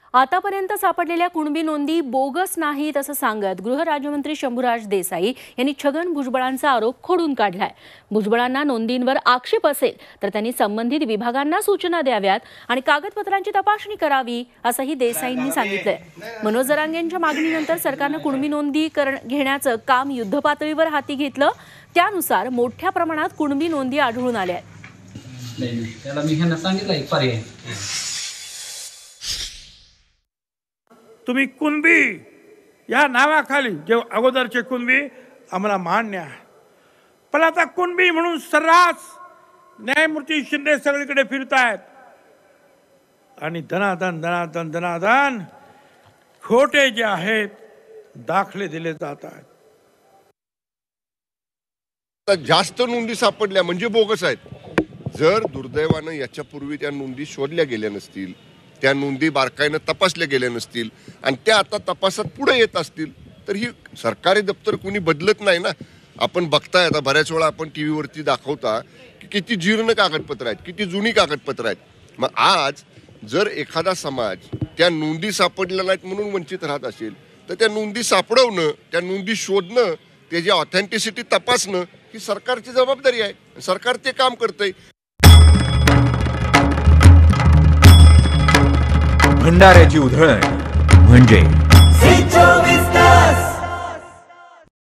आतापर्यंत सापडलेल्या कुणबी नोंदी बोगस नाहीत असं सांगत गृहराज्यमंत्री शंभूराज देसाई यांनी छगन भुजबळांचा आरोप खोडून काढलाय। भुजबळांना नोंदींवर आक्षेप असेल तर त्यांनी संबंधित विभागांना सूचना द्याव्यात आणि कागदपत्रांची तपासणी करावी असंही देसाईंनी सांगितलंय। मनोज जरांगेंच्या मागणीनंतर सरकारनं कुणबी नोंदी घेण्याचं काम युद्धपातळीवर हाती घेतलं। त्यानुसार मोठ्या प्रमाणात कुणबी नोंदी आढळून आल्या आहेत। त्याला मी ह्यांना सांगितलं एक पर्याय, तुम्ही कुणबी या नावाखाली जे अगोदरचे कुणबी आम्हाला मान्य आहे, पण आता कुणबी म्हणून सर्रास न्यायमूर्ती शिंदे सगळीकडे फिरतायत आणि धनाधन धनाधन धनाधन खोटे जे आहेत दाखले दिले जात आहेत। जास्त नोंदी सापडल्या म्हणजे बोगस आहेत। जर दुर्दैवानं याच्यापूर्वी त्या नोंदी शोधल्या गेल्या नसतील, त्या नोंदी बारकाईनं तपासल्या गेल्या नसतील आणि त्या आता तपासात पुढे येत असतील तर ही सरकारी दप्तर कोणी बदलत नाही ना। आपण बघताय आता बऱ्याच वेळा आपण टी व्हीवरती दाखवता की किती जीर्ण कागदपत्र आहेत, किती जुनी कागदपत्र आहेत। मग आज जर एखादा समाज त्या नोंदी सापडल्या नाहीत म्हणून वंचित राहत असेल तर त्या नोंदी सापडवणं, त्या नोंदी शोधणं, त्याची ऑथेंटिसिटी तपासणं ही सरकारची जबाबदारी आहे। सरकार ते काम करतंय। भंडाऱ्याची उधळण म्हणजे